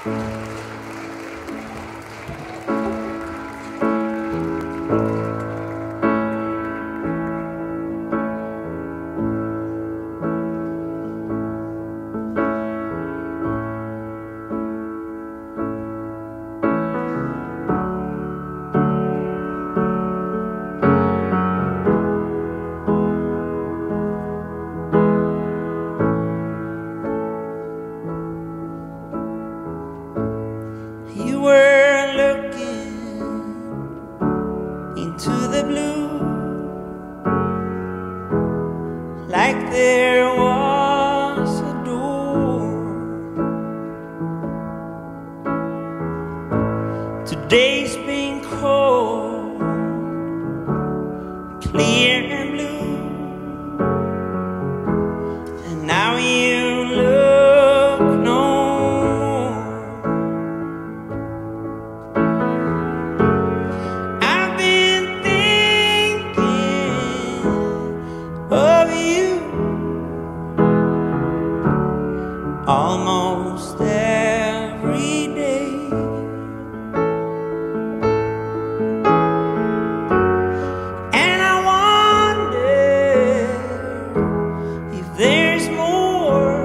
You were looking into the blue, like there was a door. Today's been cold, clear and blue, and now you look no more. I've been thinking of you almost every day. And I wonder if there's more,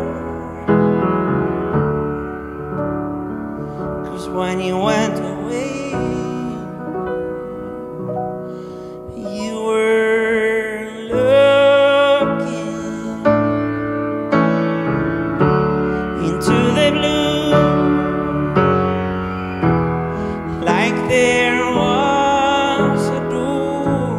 'cause when you went away, you were looking into the blue, like there was a door.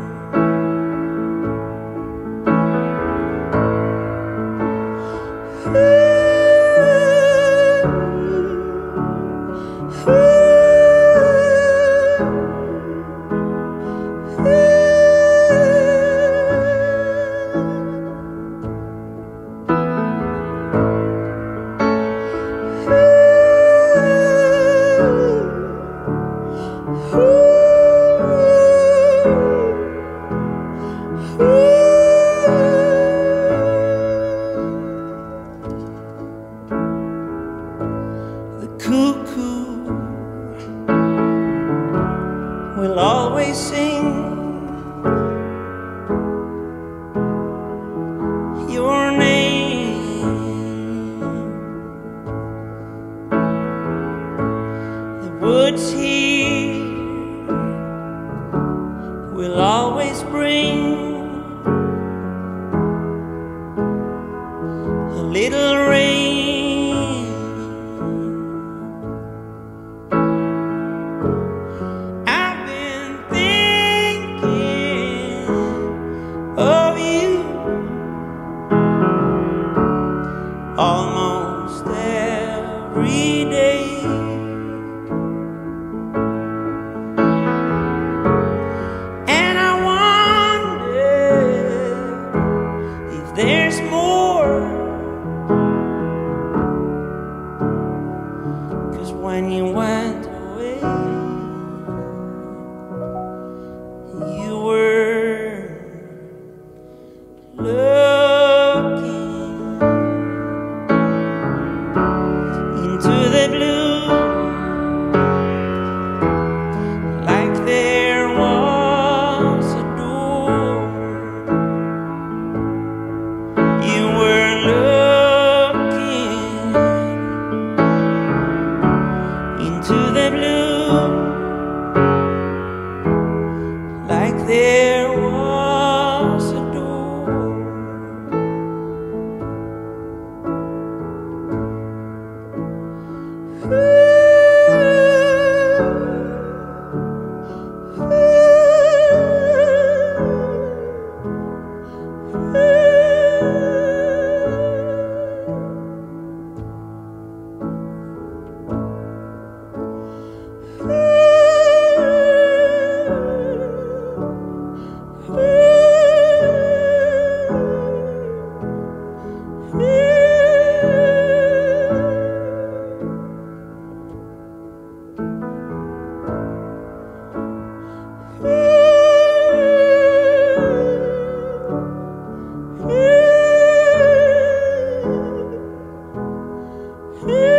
The cuckoo will always sing your name. The woods here will always bring a little rain. I've been thinking of you almost every day. And I wonder if there's more, 'cause when you went away, you were looking into the blue, like there was a door. You were looking into the blue, like there was a door. Yeah.